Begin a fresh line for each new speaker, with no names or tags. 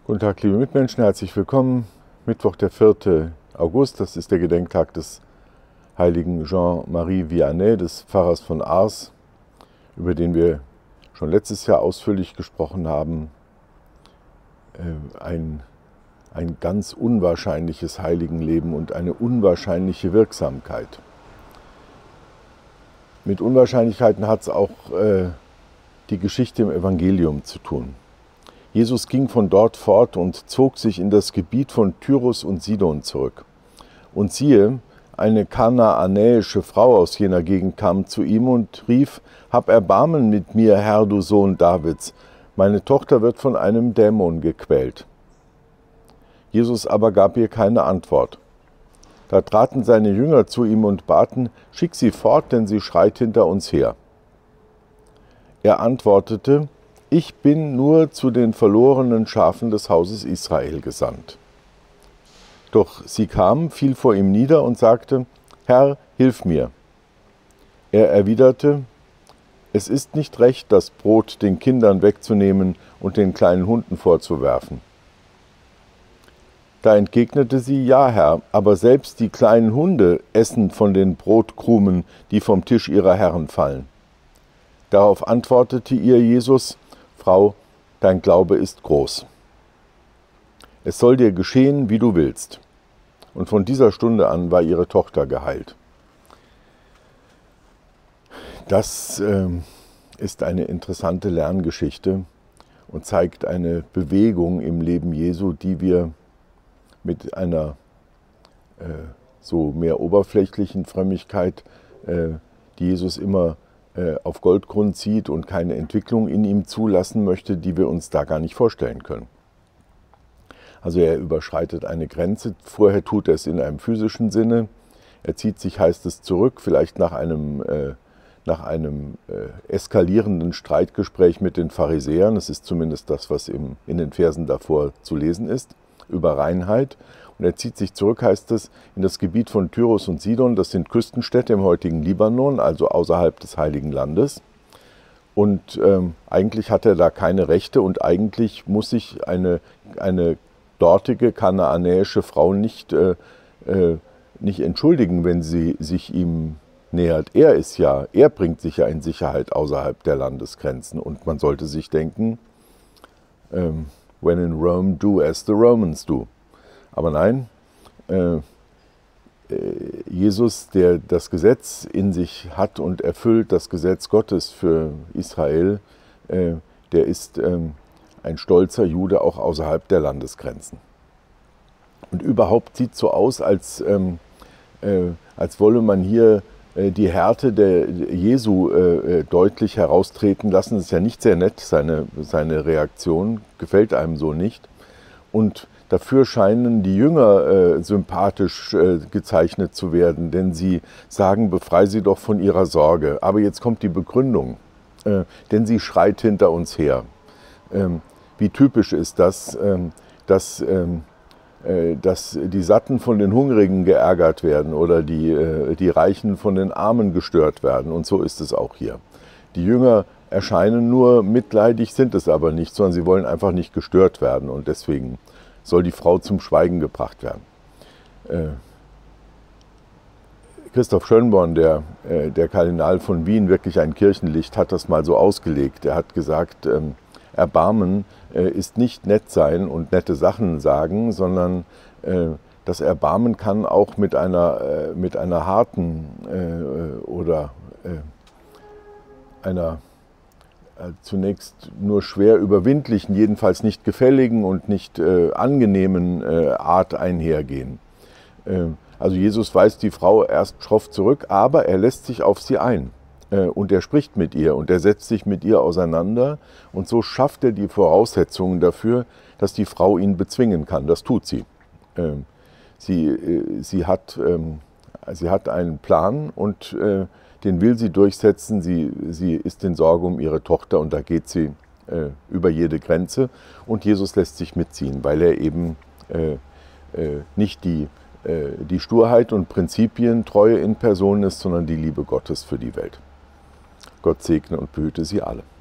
Guten Tag, liebe Mitmenschen, herzlich willkommen. Mittwoch, der 4. August, das ist der Gedenktag des heiligen Jean-Marie Vianney, des Pfarrers von Ars, über den wir schon letztes Jahr ausführlich gesprochen haben. Ein ganz unwahrscheinliches Heiligenleben und eine unwahrscheinliche Wirksamkeit. Mit Unwahrscheinlichkeiten hat es auch die Geschichte im Evangelium zu tun. Jesus ging von dort fort und zog sich in das Gebiet von Tyrus und Sidon zurück. Und siehe, eine kanaanäische Frau aus jener Gegend kam zu ihm und rief: Hab Erbarmen mit mir, Herr, du Sohn Davids, meine Tochter wird von einem Dämon gequält. Jesus aber gab ihr keine Antwort. Da traten seine Jünger zu ihm und baten: Schick sie fort, denn sie schreit hinter uns her. Er antwortete: Ich bin nur zu den verlorenen Schafen des Hauses Israel gesandt. Doch sie kam, fiel vor ihm nieder und sagte: Herr, hilf mir. Er erwiderte: Es ist nicht recht, das Brot den Kindern wegzunehmen und den kleinen Hunden vorzuwerfen. Da entgegnete sie: Ja, Herr, aber selbst die kleinen Hunde essen von den Brotkrumen, die vom Tisch ihrer Herren fallen. Darauf antwortete ihr Jesus: Frau, dein Glaube ist groß. Es soll dir geschehen, wie du willst. Und von dieser Stunde an war ihre Tochter geheilt. Das ist eine interessante Lerngeschichte und zeigt eine Bewegung im Leben Jesu, die wir mit einer so mehr oberflächlichen Frömmigkeit, die Jesus immer auf Goldgrund sieht und keine Entwicklung in ihm zulassen möchte, die wir uns da gar nicht vorstellen können. Also er überschreitet eine Grenze, vorher tut er es in einem physischen Sinne, er zieht sich, heißt es, zurück, vielleicht nach einem eskalierenden Streitgespräch mit den Pharisäern, das ist zumindest das, was in den Versen davor zu lesen ist, über Reinheit. Und er zieht sich zurück, heißt es, in das Gebiet von Tyrus und Sidon, das sind Küstenstädte im heutigen Libanon, also außerhalb des Heiligen Landes. Und eigentlich hat er da keine Rechte und eigentlich muss sich eine dortige kanaanäische Frau nicht entschuldigen, wenn sie sich ihm nähert. Er bringt sich ja in Sicherheit außerhalb der Landesgrenzen und man sollte sich denken, when in Rome, do as the Romans do. Aber nein, Jesus, der das Gesetz in sich hat und erfüllt, das Gesetz Gottes für Israel, der ist ein stolzer Jude auch außerhalb der Landesgrenzen. Und überhaupt sieht es so aus, als wolle man hier die Härte der Jesu deutlich heraustreten lassen. Das ist ja nicht sehr nett, seine Reaktion, gefällt einem so nicht. Und dafür scheinen die Jünger sympathisch gezeichnet zu werden, denn sie sagen: Befrei sie doch von ihrer Sorge. Aber jetzt kommt die Begründung, denn sie schreit hinter uns her. Wie typisch ist das, dass die Satten von den Hungrigen geärgert werden oder die Reichen von den Armen gestört werden. Und so ist es auch hier. Die Jünger erscheinen nur mitleidig, sind es aber nicht, sondern sie wollen einfach nicht gestört werden. Und deswegen soll die Frau zum Schweigen gebracht werden. Christoph Schönborn, der Kardinal von Wien, wirklich ein Kirchenlicht, hat das mal so ausgelegt. Er hat gesagt, Erbarmen ist nicht nett sein und nette Sachen sagen, sondern das Erbarmen kann auch mit einer harten oder einer zunächst nur schwer überwindlichen, jedenfalls nicht gefälligen und nicht angenehmen Art einhergehen. Also Jesus weist die Frau erst schroff zurück, aber er lässt sich auf sie ein. Und er spricht mit ihr und er setzt sich mit ihr auseinander und so schafft er die Voraussetzungen dafür, dass die Frau ihn bezwingen kann. Das tut sie. Sie hat einen Plan und den will sie durchsetzen. Sie ist in Sorge um ihre Tochter und da geht sie über jede Grenze und Jesus lässt sich mitziehen, weil er eben nicht die Sturheit und Prinzipientreue in Person ist, sondern die Liebe Gottes für die Welt. Gott segne und behüte Sie alle.